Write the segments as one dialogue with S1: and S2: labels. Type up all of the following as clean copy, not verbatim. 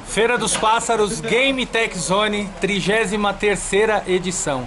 S1: Feira dos Pássaros Game Tech Zone, 33ª edição.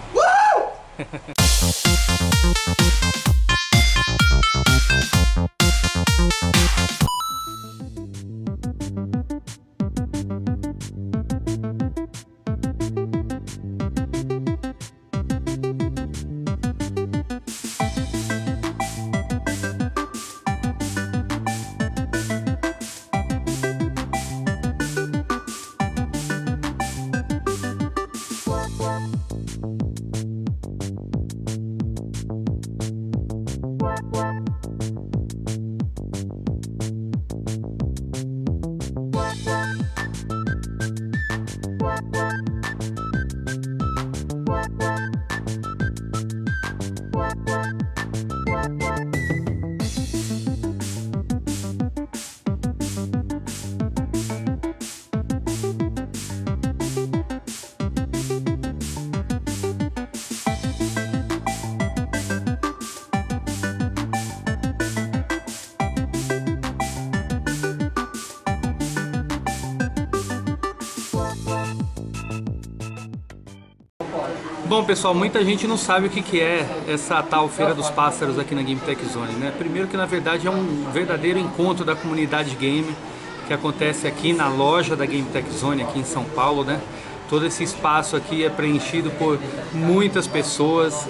S1: Bom pessoal, muita gente não sabe o que é essa tal Feira dos Pássaros aqui na Game Tech Zone, né? Primeiro que na verdade é um verdadeiro encontro da comunidade game que acontece aqui na loja da Game Tech Zone aqui em São Paulo, né? Todo esse espaço aqui é preenchido por muitas pessoas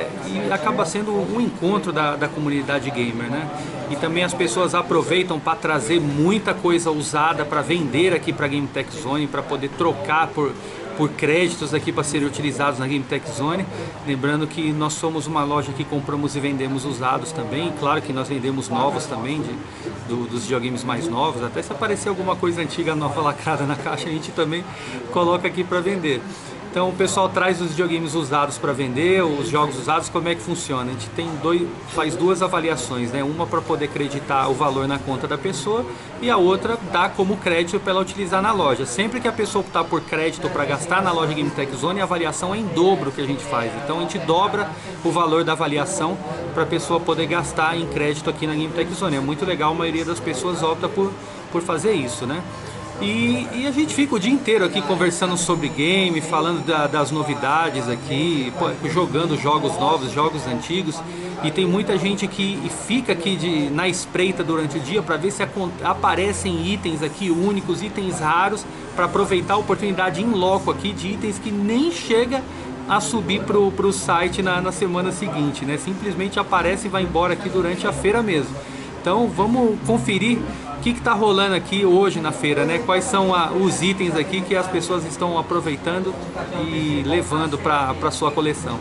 S1: e acaba sendo um encontro da comunidade gamer, né? E também as pessoas aproveitam para trazer muita coisa usada para vender aqui para a Game Tech Zone, para poder trocar por créditos aqui para serem utilizados na Game Tech Zone. Lembrando que nós somos uma loja que compramos e vendemos usados também. Claro que nós vendemos novos também, dos videogames mais novos. Até se aparecer alguma coisa antiga nova lacrada na caixa, a gente também coloca aqui para vender. Então o pessoal traz os videogames usados para vender, os jogos usados. Como é que funciona? A gente faz duas avaliações, né? Uma para poder acreditar o valor na conta da pessoa e a outra dá como crédito para ela utilizar na loja. Sempre que a pessoa optar por crédito para gastar na loja Game Tech Zone, a avaliação é em dobro que a gente faz. Então a gente dobra o valor da avaliação para a pessoa poder gastar em crédito aqui na Game Tech Zone. É muito legal, a maioria das pessoas opta por fazer isso, né? E a gente fica o dia inteiro aqui conversando sobre game, falando das novidades aqui, jogando jogos novos, jogos antigos. E tem muita gente que fica aqui na espreita durante o dia para ver se aparecem itens aqui únicos, itens raros, para aproveitar a oportunidade em loco aqui de itens que nem chega a subir pro site na semana seguinte, né? Simplesmente aparece e vai embora aqui durante a feira mesmo. Então vamos conferir o que está rolando aqui hoje na feira, né? Quais são os itens aqui que as pessoas estão aproveitando e levando para sua coleção.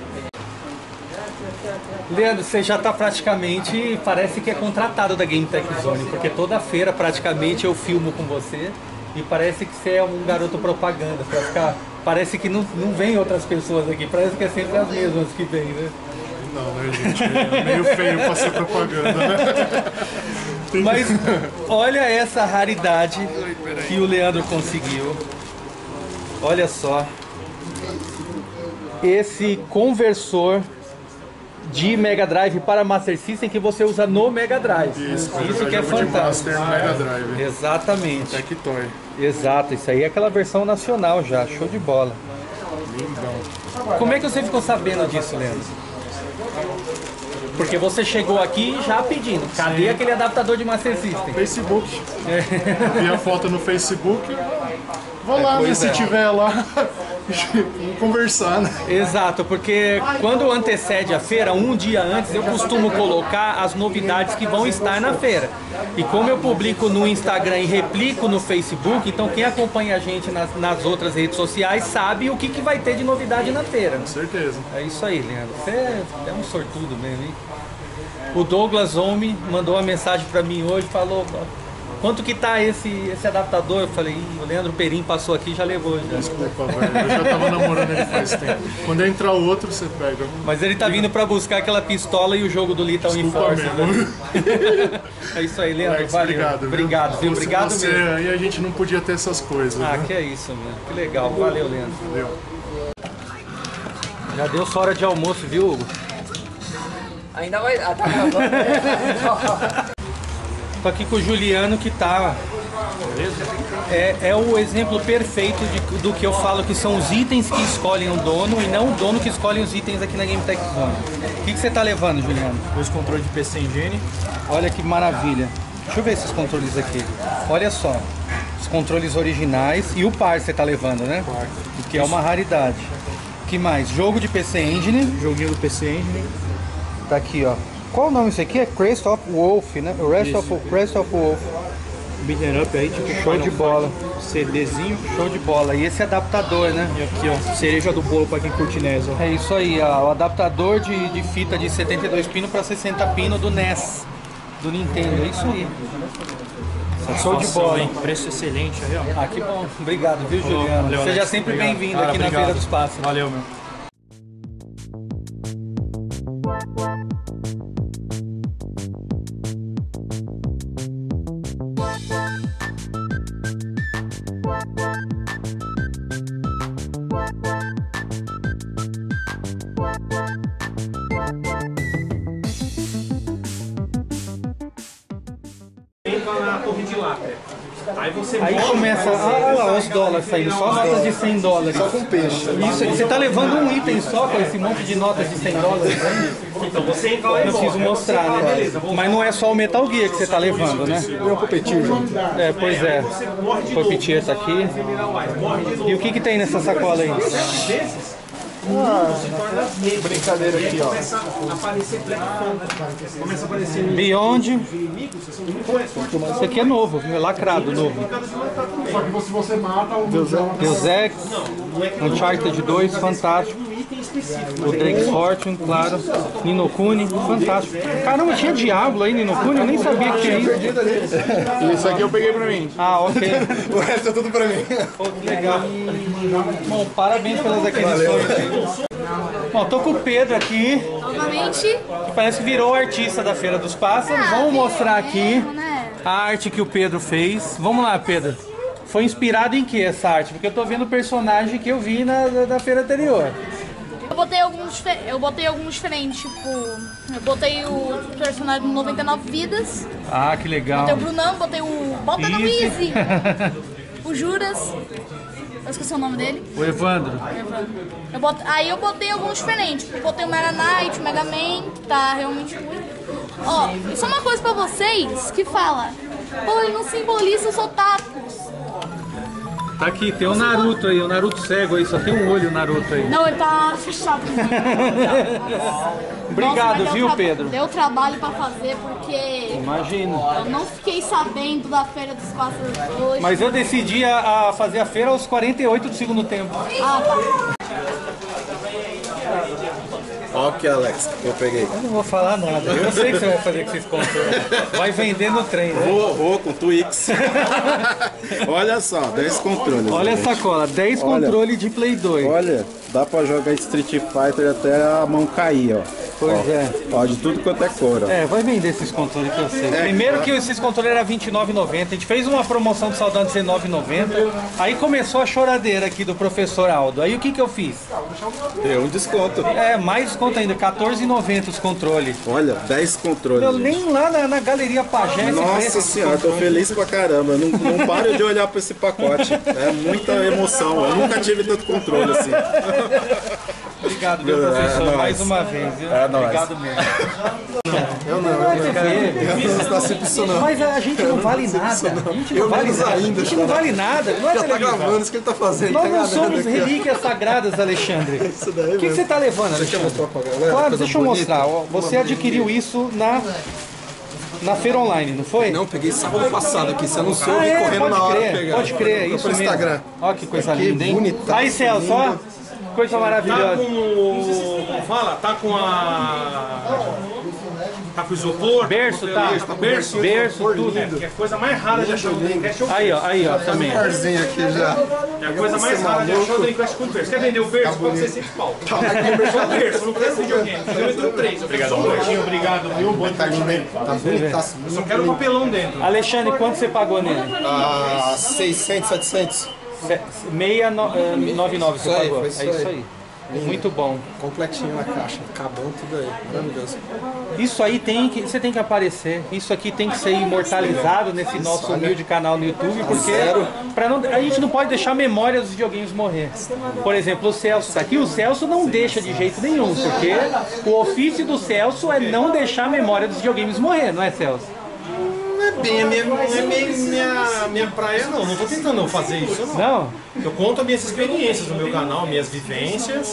S1: Leandro, você já está praticamente, parece que é contratado da Game Tech Zone, porque toda feira praticamente eu filmo com você e parece que você é um garoto propaganda, para ficar, parece que não vem outras pessoas aqui, parece que é sempre as mesmas que vêm, né?
S2: Não, né, gente? É meio feio pra ser propaganda, né?
S1: Mas olha essa raridade que o Leandro conseguiu. Olha só. Esse conversor de Mega Drive para Master System que você usa no Mega Drive. Isso que é fantástico.
S2: Master Mega Drive.
S1: Exatamente.
S2: Tectoy.
S1: Exato, isso aí é aquela versão nacional já. Show de bola.
S2: Lindão.
S1: Como é que você ficou sabendo disso, Leandro? Porque você chegou aqui já pedindo. Cadê
S2: Sim.
S1: aquele adaptador de Master System?
S2: Facebook. Vi a foto no Facebook. Vou lá, né? Se tiver lá, vamos conversar, né?
S1: Exato, porque quando antecede a feira, um dia antes, eu costumo colocar as novidades que vão estar na feira. E como eu publico no Instagram e replico no Facebook, então quem acompanha a gente nas outras redes sociais sabe o que vai ter de novidade na feira.
S2: Com certeza.
S1: É isso aí, Leandro. Você é um sortudo mesmo, hein? O Douglas Homem mandou uma mensagem pra mim hoje, falou: quanto que tá esse adaptador? Eu falei: o Leandro Perim passou aqui e já levou. Já.
S2: Desculpa, velho. Eu já tava namorando ele faz tempo. Quando entrar o outro, você pega.
S1: Mas ele tá vindo pra buscar aquela pistola e o jogo do Lethal Enforcer. É isso aí, Leandro.
S2: Alex,
S1: valeu.
S2: Obrigado,
S1: Obrigado, viu? Obrigado
S2: você,
S1: mesmo.
S2: aí a gente não podia ter essas coisas.
S1: Ah,
S2: né?
S1: que é isso, mano. Que legal. Valeu, Leandro.
S2: Valeu.
S1: Já deu sua hora de almoço, viu, Hugo?
S3: Ainda vai. Ah, tá gravando.
S1: Tô aqui com o Juliano, que tá
S4: beleza?
S1: É o exemplo perfeito do que eu falo, que são os itens que escolhem o dono e não o dono que escolhe os itens aqui na Game Tech Zone. O que você tá levando, Juliano?
S4: Dois controles de PC Engine.
S1: Olha que maravilha. Deixa eu ver esses controles aqui. Olha só, os controles originais e o par você tá levando, né?
S4: Par.
S1: Que é uma raridade. Que mais? Jogo de PC Engine.
S4: Joguinho do PC Engine.
S1: Tá aqui, ó. Qual o nome disso aqui? É Crest of Wolf, né? Crest of Wolf.
S4: Beat'em up aí, tipo
S1: Show de bola.
S4: CDzinho.
S1: Show de bola. E esse adaptador, né?
S4: E aqui, ó, cereja do bolo pra quem curte NES, ó.
S1: É isso aí, ó, o adaptador de fita de 72 pinos para 60 pinos do NES, do Nintendo. É isso aí. Show de bola,
S4: hein? Preço excelente aí, ó.
S1: Ah, que bom. Obrigado, viu, Juliano?
S4: Valeu,
S1: Seja
S4: Alex.
S1: sempre
S4: Obrigado.
S1: bem-vindo
S4: Cara,
S1: aqui na
S4: obrigado.
S1: Feira dos Pássaros.
S4: Valeu, meu.
S5: Na torre de lacre. Aí você
S1: Aí começa, olha lá os dólares saindo, só notas de 100 dólares.
S2: Só com peixe.
S1: Isso, você tá levando um item só com esse monte de notas de 100 dólares aí?
S5: Então você entra
S1: Eu preciso mostrar, né? Mas não é só o Metal Gear que você tá levando, né?
S2: Meu puppeteer junto.
S1: É, pois é. O Puppeteer tá aqui. E o que tem nessa sacola aí?
S2: Brincadeira aqui, ó.
S5: começa a aparecer
S1: Beyond. Isso aqui é novo, viu? É lacrado, novo.
S2: Só que se você mata o
S1: Deus Ex, Uncharted 2, fantástico. O Drake's Fortune, claro. Nino Kuni, fantástico. Caramba, tinha Diablo aí, Nino Kuni? Eu nem sabia que tinha isso.
S2: Isso aqui eu peguei pra mim.
S1: Ah, ok.
S2: O resto é tudo pra mim.
S1: Pô, que legal. Bom, parabéns pelas aquisições aí. Bom, tô com o Pedro aqui,
S6: Novamente,
S1: que parece que virou artista da Feira dos Pássaros. Vamos mostrar aqui
S6: né?
S1: a arte que o Pedro fez. Vamos lá, Pedro. Foi inspirado em que essa arte? Porque eu tô vendo o personagem que eu vi na feira anterior.
S6: Eu botei alguns diferentes, tipo, eu botei o personagem do 99 Vidas,
S1: Ah, que legal.
S6: botei o Brunão, botei o Bota no
S1: Easy.
S6: Easy, o Juras, eu esqueci o nome dele.
S1: O Evandro.
S6: Aí eu botei alguns diferentes, tipo, botei o Mega Knight, o Mega Man, que tá realmente muito. Ó, só uma coisa pra vocês que fala, pô, ele não simboliza os otakus.
S1: Tá aqui, tem o Naruto aí, o Naruto cego aí, só tem um olho o Naruto aí.
S6: Não, ele tá fechado.
S1: Obrigado,
S6: Nossa, mas
S1: viu, Pedro?
S6: Deu trabalho pra fazer porque
S1: Imagino.
S6: eu não fiquei sabendo da Feira dos Pássaros hoje.
S1: Mas eu decidi a fazer a feira aos 48 do segundo tempo.
S6: Ah, tá.
S7: Ó que Alex, que eu peguei.
S1: Eu não vou falar nada, eu sei que você vai fazer com esses controles. Vai vender no trem, né?
S7: Vou com Twix. Olha só, 10 controles.
S1: Olha a
S7: gente.
S1: sacola, 10
S7: Olha.
S1: controles de Play 2.
S7: Olha, dá pra jogar Street Fighter até a mão cair, ó.
S1: Pois
S7: Ó,
S1: é.
S7: Ó, de tudo quanto é cor, ó.
S1: É, vai vender esses controles que eu sei. Primeiro que esses controles eram R$29,90. A gente fez uma promoção de saudade de R$19,90. Aí começou a choradeira aqui do professor Aldo. Aí o que eu fiz?
S7: Deu um desconto.
S1: É, mais desconto ainda, R$14,90 os controles.
S7: Olha, 10 controles.
S1: Eu
S7: gente.
S1: nem lá na Galeria Pajé esse
S7: Nossa
S1: preço.
S7: senhora, tô feliz pra caramba. Não paro de olhar pra esse pacote. É muita emoção. Eu nunca tive tanto controle assim.
S1: Obrigado, meu professor,
S7: nóis.
S1: mais uma vez, viu?
S7: É nóis.
S1: Obrigado mesmo.
S2: Eu não tá sempre isso não.
S1: Mas a gente não vale nada. A gente não
S2: Eu
S1: vale
S2: menos
S1: nada.
S2: ainda,
S1: A gente não vale nada. Não é
S2: Já tá
S1: televisão.
S2: gravando isso que ele tá fazendo.
S1: Nós
S2: tá
S1: não
S2: gravando
S1: somos
S2: aqui, ó.
S1: relíquias sagradas, Alexandre.
S2: Isso daí
S1: O que
S2: mesmo.
S1: você tá levando,
S2: Você quer
S1: Alexandre?
S2: mostrar pra galera?
S1: Claro,
S2: Coisa
S1: deixa eu
S2: bonita?
S1: mostrar. Ó, você adquiriu isso na feira online, não foi?
S2: Não, peguei sábado passado aqui. Você anunciou, eu
S1: Ah,
S2: vim
S1: é,
S2: correndo na hora de
S1: crer,
S2: pegar.
S1: pode crer, é
S2: Foi
S1: isso
S2: pelo
S1: mesmo.
S2: Instagram.
S1: Olha que coisa
S2: Que
S1: linda, hein?
S2: bonitaço,
S1: Aí, Celso, ó, coisa
S5: Tá
S1: maravilhosa.
S5: com o. Como fala? Tá com a. Tá com o isopor?
S1: Berço, tá?
S5: Berço?
S1: Berço, tudo.
S5: Que é a coisa mais rara de achar no Dreamcast é o
S1: Aí, ó, também.
S2: Carzinho aqui já.
S5: É a coisa mais rara de achar no Dreamcast com berço. Quer vender o berço? Pode ser 100 pau. Só o berço, não precisa de videogame. Eu entro 3. Obrigado, obrigado, viu? Bom
S2: Tá lindo, hein? Tá bonitaço.
S5: Eu só quero papelão dentro.
S1: Alexandre, quanto você pagou nele?
S2: 600, 700.
S1: 699 você
S2: Isso aí,
S1: pagou.
S2: foi
S1: É
S2: isso
S1: isso
S2: aí.
S1: aí. Muito bom.
S8: Completinho na caixa, cabão, tudo aí. Maravilhoso.
S1: Isso aí você tem que aparecer. Isso aqui tem que ser imortalizado nesse nosso humilde canal no YouTube, porque a gente não pode deixar a memória dos videogames morrer. Por exemplo, o Celso tá aqui. O Celso não deixa de jeito nenhum, porque o ofício do Celso é não deixar a memória dos videogames morrer, não é, Celso?
S5: Não é bem minha praia, não. Não tô tentando fazer isso, não.
S1: Não?
S5: Eu conto as minhas experiências no meu canal, minhas vivências.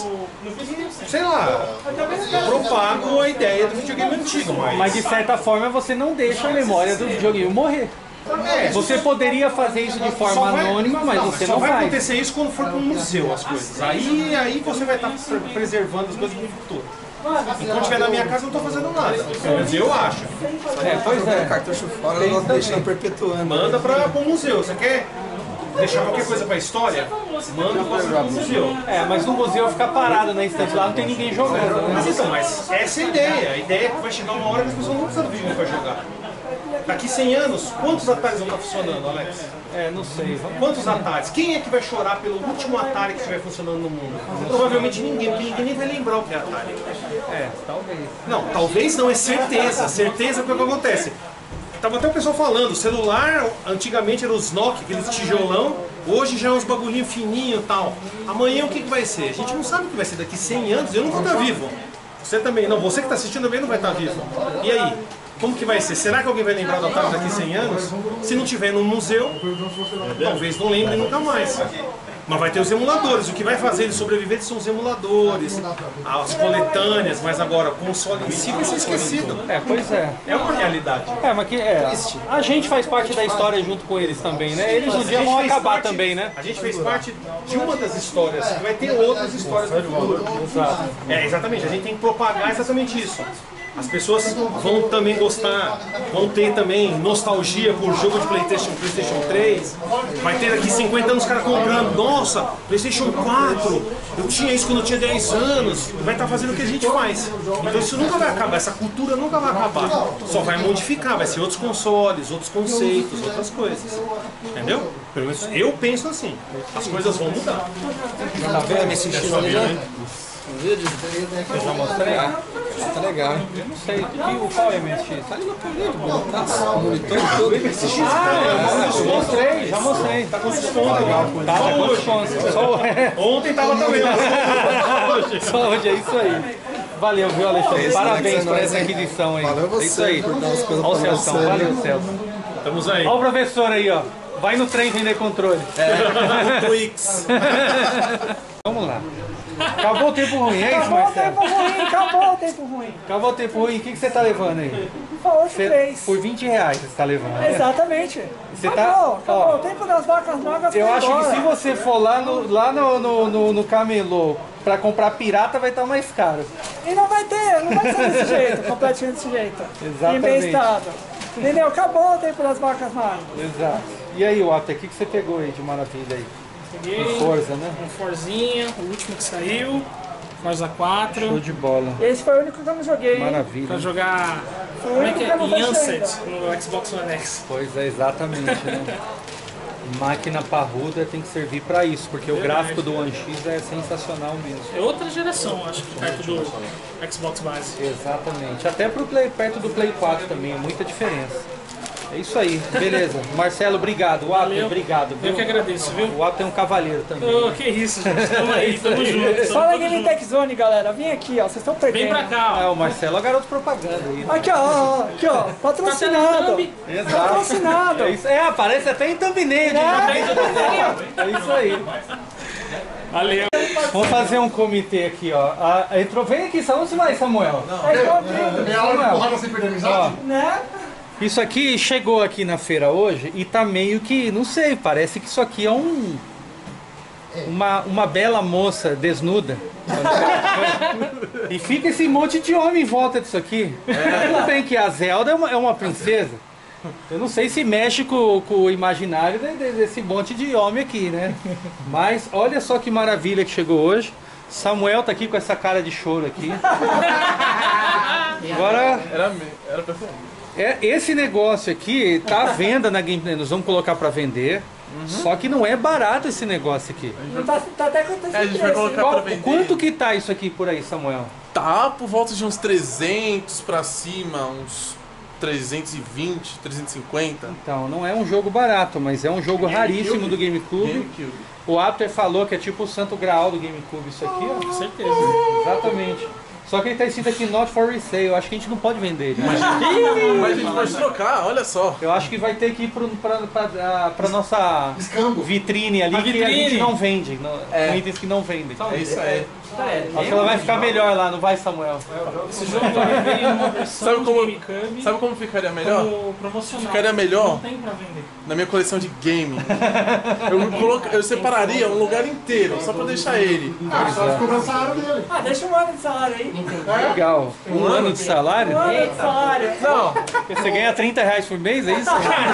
S5: Sei lá, eu propago a ideia do videogame antigo,
S1: Mas de certa forma você não deixa a memória do videogame morrer. Você poderia fazer isso de forma anônima, mas você não
S5: vai
S1: faz.
S5: acontecer isso quando for para um museu as coisas. Aí você vai estar preservando as coisas para o futuro. Enquanto estiver na minha casa, eu não estou fazendo nada. Mas eu acho.
S1: Pois é.
S8: O cartucho fora, nós deixamos perpetuando.
S5: Manda para o museu. Você quer deixar qualquer coisa para a história? Manda para o museu.
S1: Mas no museu fica parado na estante lá, não tem ninguém jogando.
S5: Mas então, essa é a ideia. A ideia é que vai chegar uma hora que as pessoas não precisam do videogame para jogar. Daqui 100 anos, quantos Ataris vão estar funcionando, Alex?
S1: Não sei.
S5: Quantos Ataris? Quem é que vai chorar pelo último Atari que estiver funcionando no mundo? Provavelmente ninguém, porque ninguém nem vai lembrar o que é Atari.
S1: Talvez.
S5: Não, talvez não, é certeza. Certeza que é o que acontece. Tava até o pessoal falando, o celular antigamente era os Nokia, aqueles tijolão, hoje já é uns bagulhinho fininho e tal. Amanhã o que vai ser? A gente não sabe o que vai ser daqui 100 anos, eu não vou estar vivo. Você também não, você que está assistindo também não vai estar vivo. E aí? Como que vai ser? Será que alguém vai lembrar do Atari daqui 100 anos? Se não tiver no museu, talvez não lembre nunca mais. Mas vai ter os emuladores. O que vai fazer eles sobreviver são os emuladores, as coletâneas, mas agora o console em si vai ser esquecido.
S1: Pois é.
S5: É uma realidade.
S1: Mas a gente faz parte da história junto com eles também, né? Eles um dia vão acabar também, né?
S5: A gente fez parte de uma das histórias, que vai ter outras histórias no futuro.
S1: Exato.
S5: Exatamente. A gente tem que propagar exatamente isso. As pessoas vão também gostar, vão ter também nostalgia por jogo de PlayStation 3. Vai ter daqui 50 anos os caras comprando, nossa, PlayStation 4, eu tinha isso quando eu tinha 10 anos. Vai estar fazendo o que a gente faz. Então isso nunca vai acabar, essa cultura nunca vai acabar. Só vai modificar, vai ser outros consoles, outros conceitos, outras coisas. Entendeu? Pelo menos eu penso assim. As coisas vão mudar.
S8: Tá vendo esse estilo ali, né? Um vídeo?
S1: Eu já mostrei?
S8: Tá legal, hein?
S1: Eu não sei. Qual é MSX?
S8: Tá ali no projeto, tá o monitor todo.
S1: Eu mostrei, já mostrei. Tá com desconto. Tá com desconto.
S5: Ontem tava também.
S1: Só hoje, é isso aí. Valeu, viu, Alexandre? Parabéns por essa aquisição aí.
S8: Valeu você.
S1: É isso aí.
S8: Por dar as coisas
S1: Olha o
S8: pra
S1: Celso.
S8: você.
S1: Valeu, Celso.
S5: Estamos aí.
S1: Olha o professor aí, ó. Vai no trem vender controle.
S7: Twix.
S1: Vamos lá. Acabou o tempo ruim, é isso, Marcelo?
S9: Acabou o tempo ruim.
S1: Acabou o tempo ruim. O que você tá levando aí?
S9: Falou de 3.
S1: Por R$20 você tá levando. Né?
S9: Exatamente.
S1: Você
S9: Acabou
S1: ó,
S9: o tempo das vacas magras.
S1: eu
S9: foi
S1: acho que
S9: embora.
S1: se você for lá no camelô pra comprar pirata, vai estar mais caro.
S9: E não vai ser desse jeito, completinho desse jeito.
S1: Exatamente.
S9: Em bem estado. Entendeu? Acabou o tempo das vacas magras.
S1: Exato. E aí, Walter, o que você pegou aí de maravilha aí?
S10: Peguei
S1: Forza, né?
S10: um Forzinha, o último que saiu, Forza 4.
S1: Show de bola.
S9: Esse foi o único que eu não joguei.
S1: Maravilha.
S10: Pra jogar
S9: Foi o
S10: como é
S9: único
S10: que
S9: que
S10: é?
S9: eu não baixei
S10: Yancet
S9: ainda.
S10: no Xbox One X.
S1: Pois é, exatamente, né? Máquina parruda tem que servir pra isso, porque o gráfico do One X é sensacional mesmo.
S10: É outra geração, acho que perto do Xbox base.
S1: Exatamente. Até pro Play, perto do Play 4 também, é muita diferença. É isso aí, beleza. Marcelo, obrigado. Walter,
S10: Valeu.
S1: obrigado. Viu?
S10: Eu que agradeço, viu?
S1: O Walter é um cavaleiro também.
S10: Oh, que isso, gente. Tamo aí, tamo junto.
S9: Só na Game Tech Zone, galera. Vem aqui, ó. Vocês estão perdendo.
S10: Vem pra cá,
S1: Ah,
S10: ó.
S1: o Marcelo é o garoto propaganda aí. Né?
S9: Aqui, ó. Aqui, ó. Patrocinado.
S1: Exato.
S9: Patrocinado.
S1: É isso, aparece até em thumbnail. É isso aí.
S10: Valeu.
S1: Vamos fazer um comitê aqui, ó. Entrou, vem aqui, onde você vai, Samuel?
S2: Meia hora de porrada sem perder amizade?
S9: Né?
S1: Isso aqui chegou aqui na feira hoje e tá meio que, não sei, parece que isso aqui é uma bela moça desnuda. E fica esse monte de homem em volta disso aqui. Tudo bem que a Zelda é uma princesa. Eu não sei se mexe com o imaginário desse monte de homem aqui, né? Mas olha só que maravilha que chegou hoje. Samuel tá aqui com essa cara de choro aqui. Agora... Era perfeito. Esse negócio aqui tá à venda na Game. Nós vamos colocar para vender. Só que não é barato esse negócio aqui.
S9: Não tá até acontecendo.
S11: A gente vai colocar pra vender.
S1: Quanto que tá isso aqui por aí, Samuel?
S11: Tá por volta de uns 300 pra cima, uns 320, 350.
S1: Então, não é um jogo barato, mas é um jogo raríssimo do GameCube. O Apter falou que é tipo o santo graal do GameCube isso aqui, ó.
S10: Com certeza.
S1: Exatamente. Só que ele tá escrito aqui not for resale, eu acho que a gente não pode vender. Né?
S11: Mas a gente pode trocar, olha só.
S1: Eu acho que vai ter que ir pra nossa vitrine ali, que a gente não vende. São itens que não vendem.
S11: É isso aí.
S1: Acho que ela vai ficar melhor lá, não vai, Samuel?
S10: Esse jogo veio numa versão de GameCube.
S11: Sabe como ficaria melhor?
S10: Como promocional.
S11: Ficaria melhor
S10: Não tem pra vender.
S11: na minha coleção de game. Eu separaria um lugar inteiro, só pra deixar ele.
S2: Só ficou o salário dele.
S9: Ah, deixa um ano de salário aí.
S1: Legal. Um ano de salário?
S9: Um ano de salário.
S11: Não,
S1: Você ganha 30 reais por mês, é isso?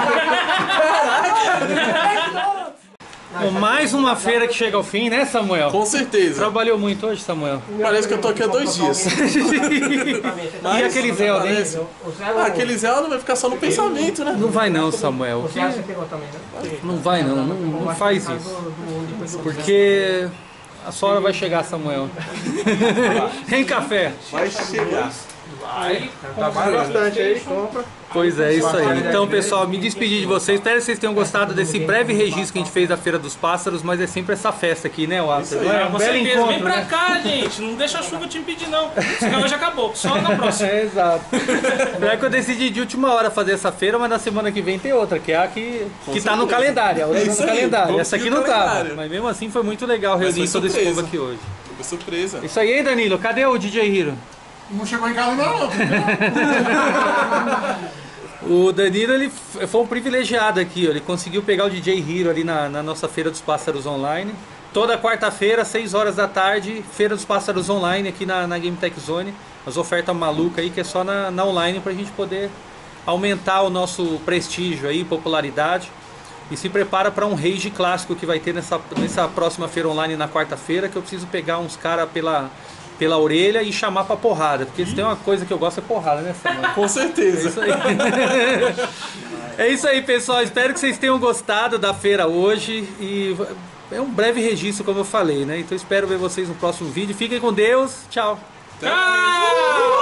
S1: Bom, mais uma feira que chega ao fim, né, Samuel?
S11: com certeza.
S1: Trabalhou muito hoje, Samuel?
S11: Parece que eu tô aqui há 2 dias.
S1: E aquele Zelda, hein?
S11: Aquele Zelda vai ficar só no pensamento, né?
S1: Não vai não, Samuel.
S8: Você acha que pegou também, né?
S1: Não vai não, não faz isso. Porque a sua hora vai chegar, Samuel. Tem café?
S11: Vai chegar.
S7: Trabalha bastante aí, compra.
S1: Pois é, isso aí. Então, pessoal, me despedir de vocês. Espero que vocês tenham gostado desse breve registro que a gente fez da Feira dos Pássaros, mas é sempre essa festa aqui, né, Walter? É um
S10: Com
S1: belo
S10: certeza.
S1: encontro,
S10: Vem pra
S1: né?
S10: cá, gente. Não deixa a chuva te impedir, não. Senão hoje acabou. Só na próxima.
S1: É, exato. É que eu decidi de última hora fazer essa feira, mas na semana que vem tem outra, que é a que tá no calendário. A outra
S11: isso
S1: no
S11: aí,
S1: calendário.
S11: vamos
S1: Essa aqui
S11: seguir
S1: não
S11: o
S1: tava.
S11: calendário.
S1: Mas mesmo assim foi muito legal
S11: Mas
S1: reunir
S11: foi
S1: todo esse
S11: surpresa.
S1: povo aqui hoje.
S11: Foi surpresa.
S1: Isso aí, hein, Danilo? Cadê o DJ Hiro?
S2: Não chegou em casa ainda não.
S1: O Danilo, ele foi um privilegiado aqui, ó. Ele conseguiu pegar o DJ Hiro ali na nossa Feira dos Pássaros Online. Toda quarta-feira, 6 horas da tarde, Feira dos Pássaros Online aqui na Game Tech Zone. As ofertas malucas aí, que é só na online pra gente poder aumentar o nosso prestígio aí, popularidade. E se prepara para um rage clássico que vai ter nessa próxima feira online na quarta-feira, que eu preciso pegar uns caras pela orelha e chamar pra porrada. Porque se tem uma coisa que eu gosto é porrada, né, Samuel?
S11: Com certeza.
S1: É isso aí. É isso aí, pessoal. Espero que vocês tenham gostado da feira hoje. E é um breve registro, como eu falei, né? Então espero ver vocês no próximo vídeo. Fiquem com Deus. Tchau.
S10: Tchau!